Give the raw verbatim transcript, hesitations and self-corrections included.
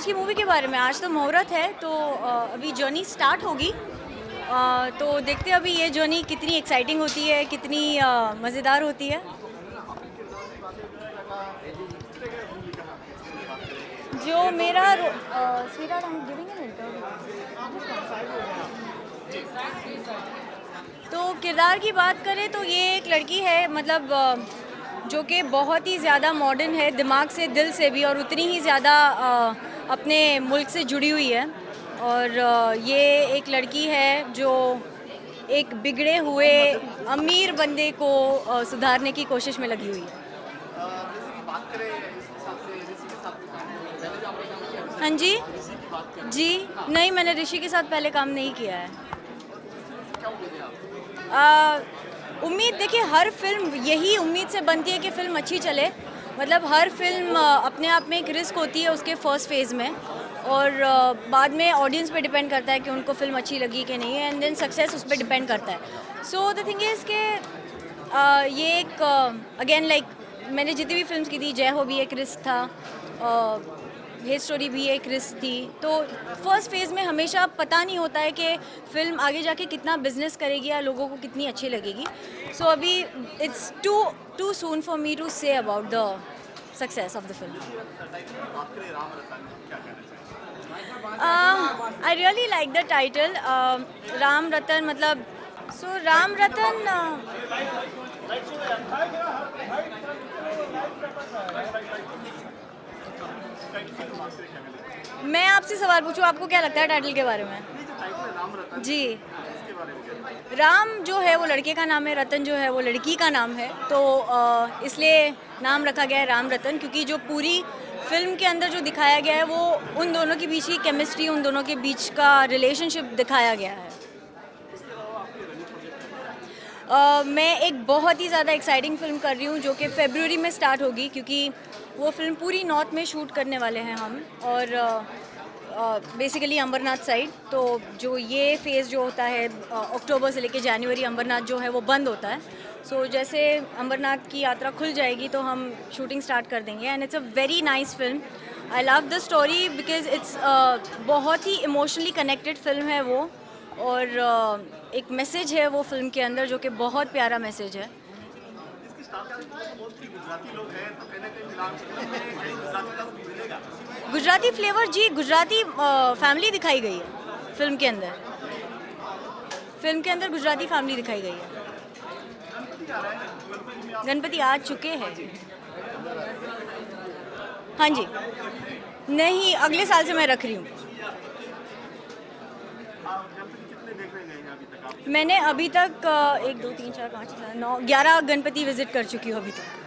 आज की मूवी के बारे में, आज तो मुहूर्त है तो अभी जर्नी स्टार्ट होगी, तो देखते हैं अभी ये जर्नी कितनी एक्साइटिंग होती है, कितनी मज़ेदार होती है। जो मेरा sweetheart, I am giving an interview. तो किरदार की बात करें तो ये एक लड़की है, मतलब जो कि बहुत ही ज़्यादा मॉडर्न है, दिमाग से दिल से भी, और उतनी ही ज़्यादा अपने मुल्क से जुड़ी हुई है। और ये एक लड़की है जो एक बिगड़े हुए अमीर बंदे को सुधारने की कोशिश में लगी हुई है। हाँ जी जी नहीं, मैंने ऋषि के साथ पहले काम नहीं किया है। आ, उम्मीद, देखिए हर फिल्म यही उम्मीद से बनती है कि फ़िल्म अच्छी चले। मतलब हर फिल्म अपने आप में एक रिस्क होती है उसके फर्स्ट फेज़ में, और बाद में ऑडियंस पे डिपेंड करता है कि उनको फिल्म अच्छी लगी कि नहीं, एंड देन सक्सेस उस पर डिपेंड करता है। सो द थिंग इज़ कि ये एक अगेन लाइक मैंने जितनी भी फिल्म्स की थी, जय हो भी एक रिस्क था, हे स्टोरी भी एक रिस्क थी। तो फर्स्ट फेज़ में हमेशा पता नहीं होता है कि फ़िल्म आगे जाके कितना बिजनेस करेगी या लोगों को कितनी अच्छी लगेगी। सो so, अभी it's too too soon for me to say about the success of the film. I really like the title Ram Ratan. मतलब सो so, राम रतन मैं आपसे सवाल पूछूं, आपको क्या लगता है टाइटल के बारे में? जी, राम जो है वो लड़के का नाम है, रतन जो है वो लड़की का नाम है, तो इसलिए नाम रखा गया है राम रतन, क्योंकि जो पूरी फिल्म के अंदर जो दिखाया गया है वो उन दोनों के बीच की केमिस्ट्री, उन दोनों के बीच का रिलेशनशिप दिखाया गया है। Uh, मैं एक बहुत ही ज़्यादा एक्साइटिंग फिल्म कर रही हूँ जो कि फरवरी में स्टार्ट होगी, क्योंकि वो फिल्म पूरी नॉर्थ में शूट करने वाले हैं हम, और basically uh, uh, Amarnath side. तो जो ये फेज़ जो होता है अक्टूबर से लेके जनवरी, अमरनाथ जो है वो बंद होता है। सो so, जैसे अमरनाथ की यात्रा खुल जाएगी तो हम शूटिंग स्टार्ट कर देंगे, and it's a very nice film. I love the story because it's बहुत ही इमोशनली कनेक्टेड फिल्म है वो, और uh, एक मैसेज है वो फिल्म के अंदर जो कि बहुत प्यारा मैसेज है। गुजराती फ्लेवर, जी, गुजराती फैमिली दिखाई गई है फिल्म के अंदर। फिल्म के अंदर गुजराती फैमिली दिखाई गई है। गणपति आ चुके हैं। हाँ जी, नहीं, अगले साल से मैं रख रही हूँ। मैंने अभी तक एक दो तीन चार पाँच छः नौ ग्यारह गणपति विजिट कर चुकी हूँ अभी तक।